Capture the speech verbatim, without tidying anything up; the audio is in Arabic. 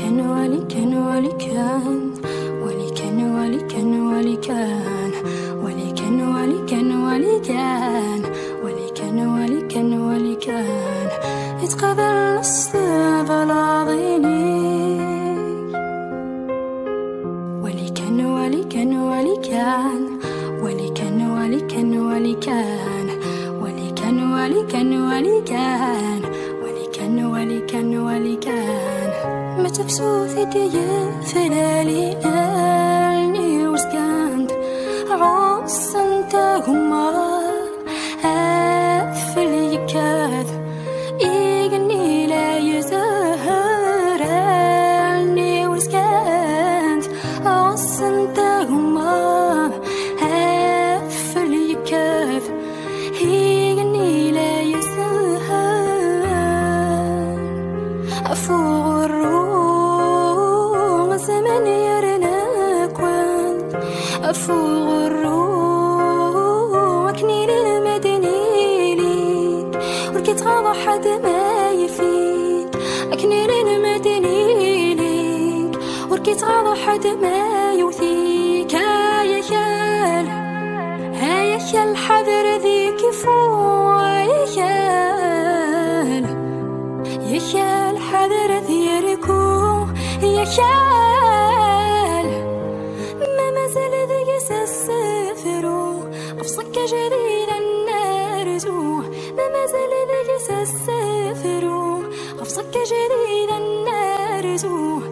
كان ولي كان ولي كان ولي كان ولي كان ولي كان ولي كان ولي كان ولي كان ولي كان ولي كان ولي كان يتقابل الصدف العظيني ولي كان ولي كان ولي كان ولي كان ولي كان ولي كان ولي كان ولي كان ولي كان ولي كان ولي كان ولي كان ما تفسوثي ديا فلالي الني وسكانت عوص انت هما أثفل يكاث إيقني لا يزهر الني وسكانت عوص انت هما أثفل يكاث إيقني لا يزهر أفوق الروح زمن يرناك وانت أفوق الروح كنيل المدني ليك وركيت غاضى حد ما يفيد أكنيل المدني ليك وركيت غاضى حد ما يوثيك هايا خال هايا خال حذر ذيك فوق يا خال يا خال حذر ذيركو يا خال ما مازال ذي يسافرو أفصك جديدا نارزو ما مازال ذي يسافرو أفصك جديدا نارزو